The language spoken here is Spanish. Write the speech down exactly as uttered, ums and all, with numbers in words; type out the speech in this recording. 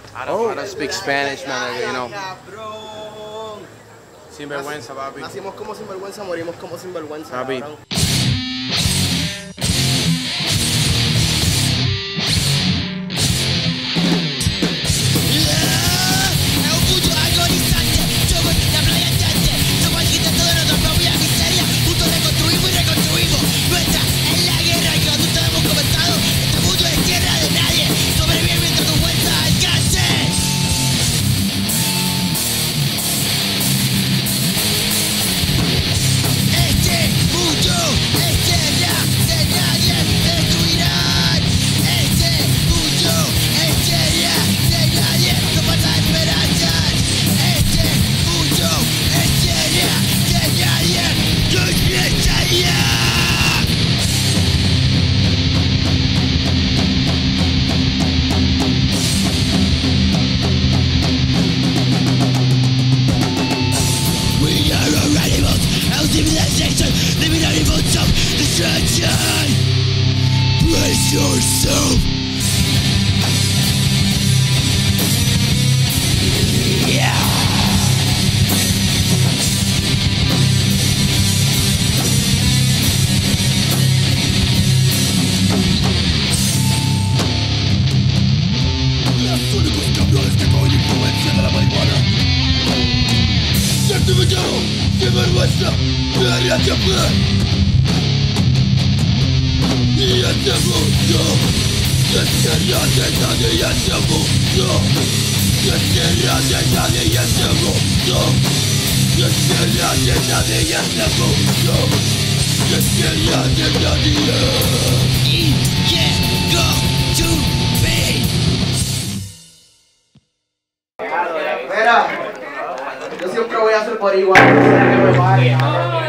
I don't, oh. I don't speak Spanish, man, you know. Sinvergüenza, papi. Nacimos como sinvergüenza, morimos como sinvergüenza, papi. Cabrón. Living out evil self-destruction. Brace yourself. Yeah. Los únicos campeones que con influencia de la marihuana. Certificado, sinvergüenza, me haría campeón. Y este mundo se tierra de nadie y este mundo se tierra de nadie y este mundo se tierra de nadie y este mundo se tierra de nadie. Y llegó to be. Mira, yo siempre voy a hacer por igual, no sé que me paguen.